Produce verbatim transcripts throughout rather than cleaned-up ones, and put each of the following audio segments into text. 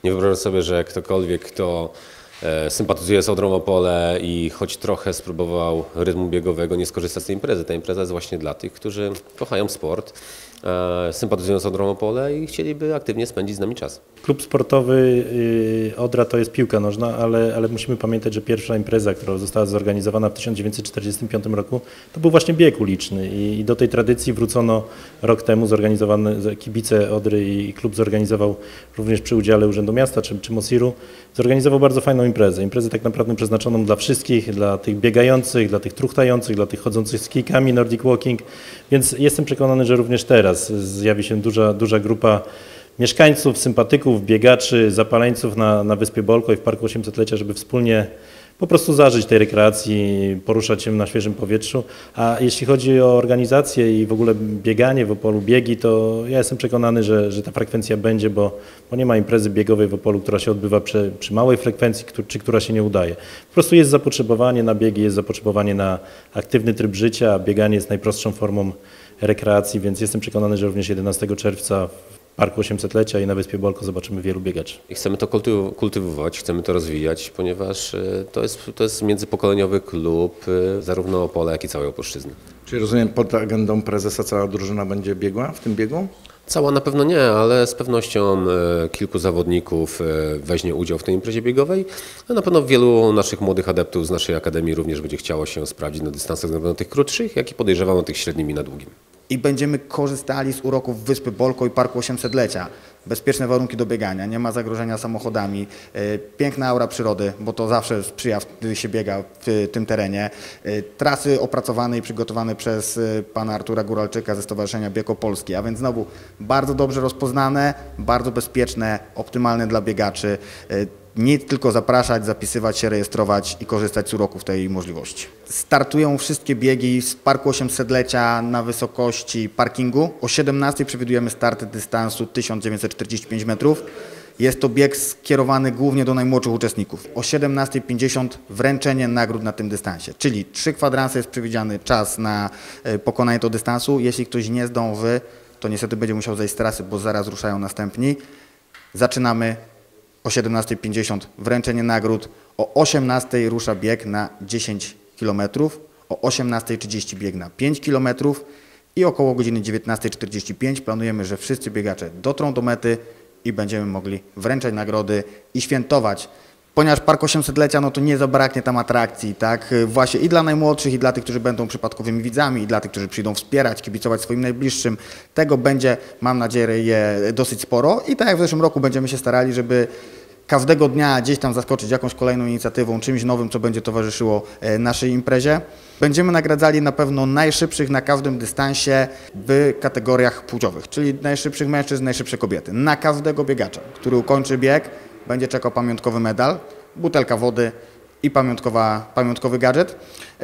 Nie wyobrażam sobie, że ktokolwiek, kto sympatyzuje z Odrą Opole i choć trochę spróbował rytmu biegowego, nie skorzysta z tej imprezy. Ta impreza jest właśnie dla tych, którzy kochają sport, sympatyzują z Odrą Opole i chcieliby aktywnie spędzić z nami czas. Klub sportowy Odra to jest piłka nożna, ale, ale musimy pamiętać, że pierwsza impreza, która została zorganizowana w tysiąc dziewięćset czterdziestym piątym roku, to był właśnie bieg uliczny i, i do tej tradycji wrócono rok temu. Zorganizowane kibice Odry i klub zorganizował również przy udziale Urzędu Miasta czy, czy Mosiru, zorganizował bardzo fajną imprezę. Imprezę tak naprawdę przeznaczoną dla wszystkich, dla tych biegających, dla tych truchtających, dla tych chodzących z kijkami Nordic Walking, więc jestem przekonany, że również teraz zjawi się duża, duża grupa mieszkańców, sympatyków, biegaczy, zapaleńców na, na Wyspie Bolko i w Parku osiemsetlecia, żeby wspólnie po prostu zażyć tej rekreacji, poruszać się na świeżym powietrzu. A jeśli chodzi o organizację i w ogóle bieganie w Opolu, biegi, to ja jestem przekonany, że, że ta frekwencja będzie, bo, bo nie ma imprezy biegowej w Opolu, która się odbywa przy, przy małej frekwencji, czy która się nie udaje. Po prostu jest zapotrzebowanie na biegi, jest zapotrzebowanie na aktywny tryb życia, a bieganie jest najprostszą formą rekreacji, więc jestem przekonany, że również jedenastego czerwca w Parku osiemsetlecia i na Wyspie Bolko zobaczymy wielu biegaczy. I chcemy to kultywować, chcemy to rozwijać, ponieważ to jest, to jest międzypokoleniowy klub zarówno Opola, jak i całej Opolszczyzny. Czyli rozumiem, pod agendą prezesa cała drużyna będzie biegła w tym biegu? Cała na pewno nie, ale z pewnością kilku zawodników weźmie udział w tej imprezie biegowej, a na pewno wielu naszych młodych adeptów z naszej akademii również będzie chciało się sprawdzić na dystansach zarówno tych krótszych, jak i podejrzewam na tych średnim i na długim. I będziemy korzystali z uroków Wyspy Bolko i Parku osiemsetlecia. Bezpieczne warunki do biegania, nie ma zagrożenia samochodami, piękna aura przyrody, bo to zawsze sprzyja, gdy się biega w tym terenie. Trasy opracowane i przygotowane przez pana Artura Góralczyka ze Stowarzyszenia Bieg Opolski, a więc znowu bardzo dobrze rozpoznane, bardzo bezpieczne, optymalne dla biegaczy. Nic, tylko zapraszać, zapisywać się, rejestrować i korzystać z uroków tej możliwości. Startują wszystkie biegi z Parku osiemsetlecia na wysokości parkingu. O siedemnastej przewidujemy start dystansu tysiąc dziewięćset czterdzieści pięć metrów. Jest to bieg skierowany głównie do najmłodszych uczestników. O siedemnastej pięćdziesiąt wręczenie nagród na tym dystansie, czyli trzy kwadranse jest przewidziany czas na pokonanie tego dystansu. Jeśli ktoś nie zdąży, to niestety będzie musiał zejść z trasy, bo zaraz ruszają następni. Zaczynamy. O siedemnastej pięćdziesiąt wręczenie nagród, o osiemnastej rusza bieg na dziesięć kilometrów, o osiemnastej trzydzieści bieg na pięć kilometrów i około godziny dziewiętnastej czterdzieści pięć planujemy, że wszyscy biegacze dotrą do mety i będziemy mogli wręczać nagrody i świętować. Ponieważ Park osiemsetlecia, no to nie zabraknie tam atrakcji, tak? Właśnie i dla najmłodszych, i dla tych, którzy będą przypadkowymi widzami, i dla tych, którzy przyjdą wspierać, kibicować swoim najbliższym. Tego będzie, mam nadzieję, dosyć sporo i tak jak w zeszłym roku będziemy się starali, żeby każdego dnia gdzieś tam zaskoczyć jakąś kolejną inicjatywą, czymś nowym, co będzie towarzyszyło naszej imprezie. Będziemy nagradzali na pewno najszybszych na każdym dystansie w kategoriach płciowych, czyli najszybszych mężczyzn, najszybsze kobiety. Na każdego biegacza, który ukończy bieg, będzie czekał pamiątkowy medal, butelka wody i pamiątkowa, pamiątkowy gadżet.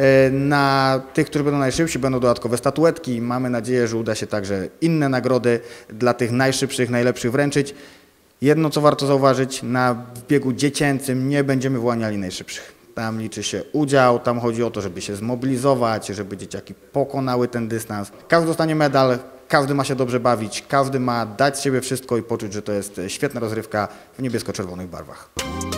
Na tych, którzy będą najszybsi, będą dodatkowe statuetki. Mamy nadzieję, że uda się także inne nagrody dla tych najszybszych, najlepszych wręczyć. Jedno, co warto zauważyć, na biegu dziecięcym nie będziemy wyłaniali najszybszych. Tam liczy się udział, tam chodzi o to, żeby się zmobilizować, żeby dzieciaki pokonały ten dystans. Każdy dostanie medal, każdy ma się dobrze bawić, każdy ma dać z siebie wszystko i poczuć, że to jest świetna rozrywka w niebiesko-czerwonych barwach.